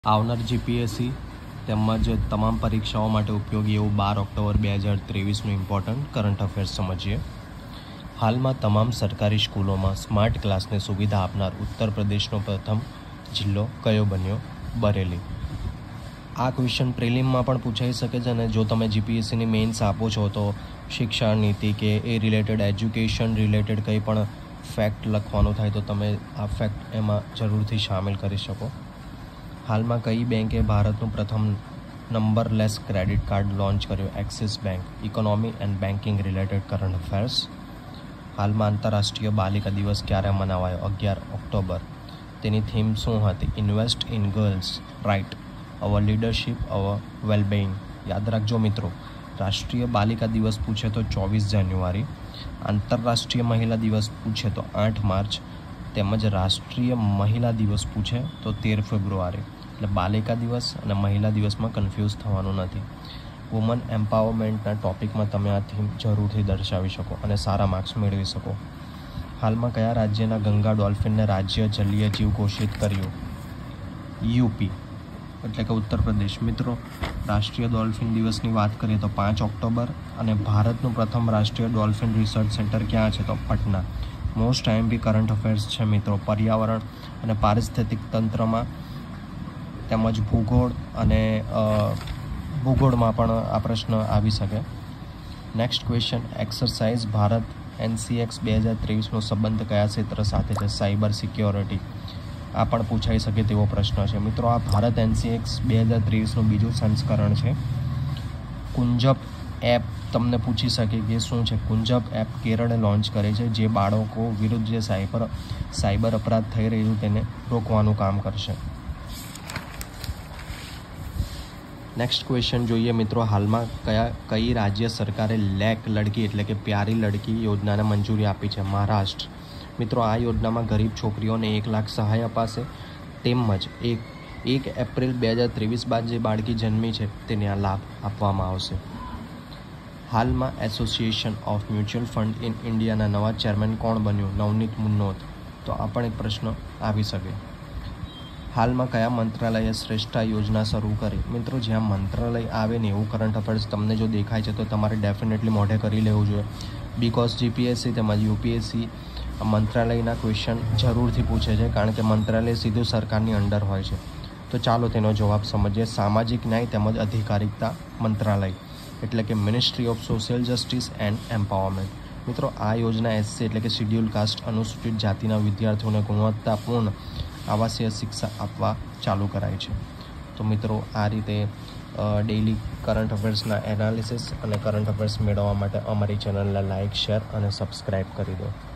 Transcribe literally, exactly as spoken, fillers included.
આવનાર જીપીએસસી તેમજ તમામ પરીક્ષાઓ માટે ઉપયોગી એવું બાર ઓક્ટોબર બે હજાર ત્રેવીસનું ઇમ્પોર્ટન્ટ કરંટ અફેર્સ સમજીએ. હાલમાં તમામ સરકારી સ્કૂલોમાં સ્માર્ટ ક્લાસની સુવિધા આપનાર ઉત્તર પ્રદેશનો પ્રથમ જિલ્લો કયો બન્યો? બરેલી. આ ક્વેશ્ચન પ્રિલિમમાં પણ પૂછાઈ શકે છે અને જો તમે જીપીએસસીની મેઇન્સ આપો છો તો શિક્ષણ નીતિ કે એ રિલેટેડ એજ્યુકેશન રિલેટેડ કંઈ પણ ફેક્ટ લખવાનું થાય તો તમે આ ફેક્ટ એમાં જરૂરથી સામેલ કરી શકો. હાલમાં કઈ બેંકે ભારતનું પ્રથમ નંબરલેસ ક્રેડિટ કાર્ડ લોન્ચ કર્યું? Axis bank. Economy and banking related current affairs. હાલમાં આંતરરાષ્ટ્રીય બાલિકા દિવસ ક્યારે મનાવાયો? અગિયાર ઓક્ટોબર. તેની થીમ શું હતી? Invest in girls right, our leadership, our wellbeing. યાદ રાખજો મિત્રો, રાષ્ટ્રીય બાલિકા દિવસ પૂછે તો ચોવીસ જાન્યુઆરી, આંતરરાષ્ટ્રીય મહિલા દિવસ પૂછે તો આઠ માર્ચ, તેમજ રાષ્ટ્રીય મહિલા દિવસ પૂછે તો તેર ફેબ્રુઆરી. એટલે બાલિકા દિવસ અને મહિલા દિવસમાં કન્ફ્યુઝ થવાનું નથી. વુમન એમ્પાવરમેન્ટના ટોપિકમાં તમે આ થીમ જરૂરથી દર્શાવી શકો અને સારા માર્ક્સ મેળવી શકો. હાલમાં કયા રાજ્યના ગંગા ડોલ્ફિનને રાજ્ય જલીય જીવ ઘોષિત કર્યું? યુપી એટલે કે ઉત્તર પ્રદેશ. મિત્રો, રાષ્ટ્રીય ડોલ્ફિન દિવસની વાત કરીએ તો પાંચ ઓક્ટોબર અને ભારતનું પ્રથમ રાષ્ટ્રીય ડોલ્ફિન રિસર્ચ સેન્ટર ક્યાં છે? તો Patna. Most IMP current affairs છે મિત્રો, પર્યાવરણ અને પારિસ્થિતિક તંત્રમાં તેમજ ભૂગોળ અને ભૂગોળમાં પણ આ પ્રશ્ન આવી શકે. Next question, exercise Bharat NCX બે હજાર ત્રેવીસનો સંબંધ કયા ક્ષેત્ર સાથે છે? Cyber security. આ પણ પૂછાઈ શકે તેવો પ્રશ્ન છે મિત્રો. આ ભારત એનસીએક્સ બે હજાર ત્રેવીસનું બીજું સંસ્કરણ છે. કુંજબ એપ તમને પૂછી શકે કે શું છે? કુંજબ એપ કેરળે લોન્ચ કરે છે, જે બાળકો વિરુદ્ધ જે સાયબર સાયબર અપરાધ થઈ રહ્યું તેને રોકવાનું કામ કરશે. નેક્સ્ટ ક્વેશ્ચન જોઈએ મિત્રો, હાલમાં કયા કઈ રાજ્ય સરકારે લેક લડકી એટલે કે પ્યારી લડકી યોજનાને મંજૂરી આપી છે? મહારાષ્ટ્ર. મિત્રો, આ યોજનામાં ગરીબ છોકરીઓને એક લાખ સહાય અપાશે, તેમજ એક એક એપ્રિલ બે હજાર ત્રેવીસ બાદ જે બાળકી જન્મી છે તેને આ લાભ આપવામાં આવશે. હાલમાં association of mutual fund in ઇન્ડિયાના નવા ચેરમેન કોણ બન્યું? નવનીત મુન્નોત. તો આ પણ એક પ્રશ્ન આવી શકે. હાલમાં કયા મંત્રાલયે શ્રેષ્ઠા યોજના શરૂ કરી? મિત્રો, જ્યાં મંત્રાલય આવે ને એવું કરંટ અફેર્સ તમને જો દેખાય છે તો તમારે ડેફિનેટલી મોઢે કરી લેવું જોઈએ, બિકોઝ જીપીએસસી તેમજ યુપીએસસી મંત્રાલયના ક્વેશ્ચન જરૂરથી પૂછે છે, કારણ કે મંત્રાલય સીધું સરકારની અંડર હોય છે. તો ચાલો તેનો જવાબ સમજીએ. સામાજિક ન્યાય તેમજ અધિકારિતા મંત્રાલય એટલે કે ministry of social justice and empowerment. મિત્રો, આ યોજના એસસી એટલે કે શિડ્યુલ કાસ્ટ અનુસૂચિત જાતિના વિદ્યાર્થીઓને ગુણવત્તાપૂર્ણ આવાસીય શિક્ષા આપવા ચાલુ કરાય છે. તો મિત્રો, આ રીતે ડેઇલી કરંટ અફેર્સના એનાલિસિસ અને કરંટ અફેર્સ મેળવવા માટે અમારી ચેનલને લાઇક, શેર અને સબસ્ક્રાઈબ કરી દો.